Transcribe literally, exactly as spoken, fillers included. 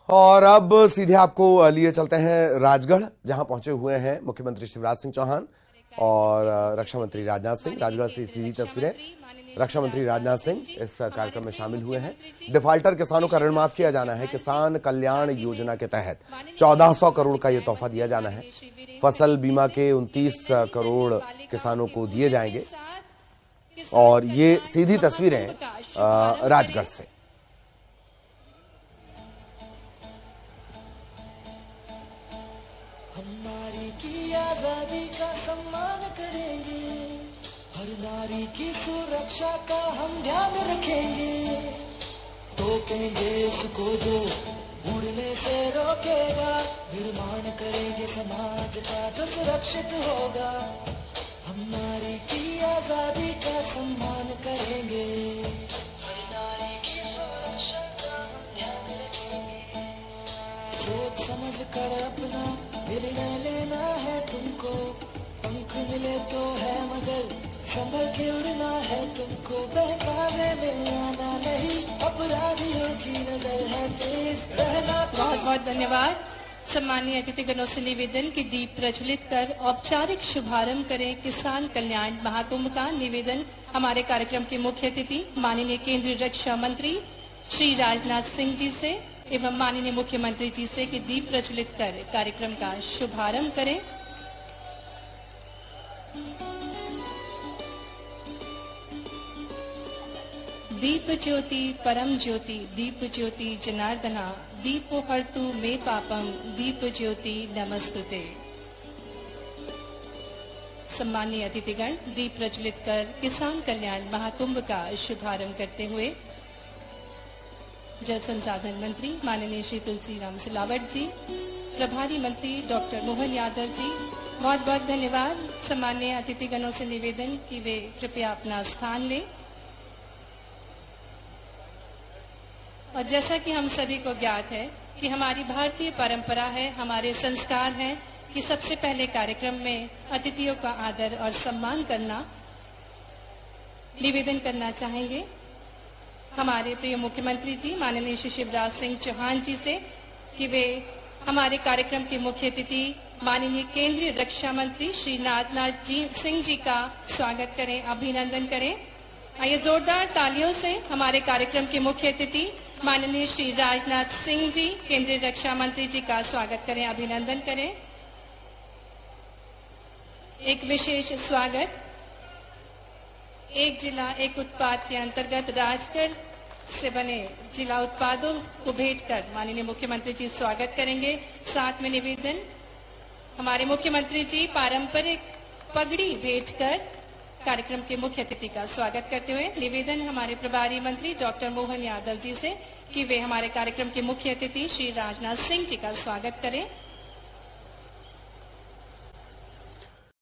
और अब सीधे आपको लिए चलते हैं राजगढ़, जहां पहुंचे हुए हैं मुख्यमंत्री शिवराज सिंह चौहान और रक्षा मंत्री राजनाथ सिंह। राजगढ़ से सीधी तस्वीरें। रक्षा मंत्री राजनाथ सिंह इस कार्यक्रम में शामिल हुए हैं। डिफाल्टर किसानों का ऋण माफ किया जाना है। किसान कल्याण योजना के तहत चौदह सौ करोड़ का ये तोहफा दिया जाना है। फसल बीमा के उनतीस करोड़ किसानों को दिए जाएंगे। और ये सीधी तस्वीरें राजगढ़ से। हमारी की आजादी का सम्मान करेंगे, हर नारी की सुरक्षा का हम ध्यान रखेंगे। टोकेंगे उसको जो उड़ने से रोकेगा, निर्माण करेंगे समाज का जो सुरक्षित होगा। हम नारी की आजादी का सम्मान करेंगे, हर नारी की सुरक्षा का हम ध्यान रखेंगे। सोच समझ कर अपना निर्णय लेना है तुमको, पंख मिले तो है मगर संभल के उड़ना है तुमको। बहकावे में आना नहीं, अपराधियों की नजर है तेज रहना। बहुत बहुत धन्यवाद। सम्मानीय अतिथिगणों से निवेदन की दीप प्रज्वलित कर औपचारिक शुभारंभ करें किसान कल्याण महाकुंभ का। निवेदन हमारे कार्यक्रम के मुख्य अतिथि माननीय केंद्रीय रक्षा मंत्री श्री राजनाथ सिंह जी से एवं माननीय मुख्यमंत्री जी से कि दीप प्रज्वलित कर कार्यक्रम का शुभारंभ करें। दीप ज्योति परम ज्योति, दीप ज्योति जनार्दना, दीपो हर्तु मे पापम, दीप ज्योति नमस्तुते। सम्मानीय अतिथिगण, दीप प्रज्वलित कर किसान कल्याण महाकुंभ का शुभारंभ करते हुए जल संसाधन मंत्री माननीय श्री तुलसीराम सिलावट जी, प्रभारी मंत्री डॉक्टर मोहन यादव जी, बहुत बहुत धन्यवाद। सम्मानीय अतिथिगणों से निवेदन कि वे कृपया अपना स्थान लें। और जैसा कि हम सभी को ज्ञात है कि हमारी भारतीय परंपरा है, हमारे संस्कार हैं कि सबसे पहले कार्यक्रम में अतिथियों का आदर और सम्मान करना। निवेदन करना चाहेंगे हमारे प्रिय मुख्यमंत्री जी माननीय श्री शिवराज सिंह चौहान जी से कि वे हमारे कार्यक्रम के मुख्य अतिथि माननीय केंद्रीय रक्षा मंत्री श्री राजनाथ जी सिंह जी का स्वागत करें, अभिनंदन करें। आइए जोरदार तालियों से हमारे कार्यक्रम के मुख्य अतिथि माननीय श्री राजनाथ सिंह जी केंद्रीय रक्षा मंत्री जी का स्वागत करें, अभिनंदन करें। एक विशेष स्वागत एक जिला एक उत्पाद के अंतर्गत राजगढ़ से बने जिला उत्पादों को भेंट कर माननीय मुख्यमंत्री जी स्वागत करेंगे। साथ में निवेदन हमारे मुख्यमंत्री जी पारंपरिक पगड़ी भेंट कर कार्यक्रम के मुख्य अतिथि का स्वागत करते हुए निवेदन हमारे प्रभारी मंत्री डॉक्टर मोहन यादव जी से कि वे हमारे कार्यक्रम के मुख्य अतिथि श्री राजनाथ सिंह जी का स्वागत करें।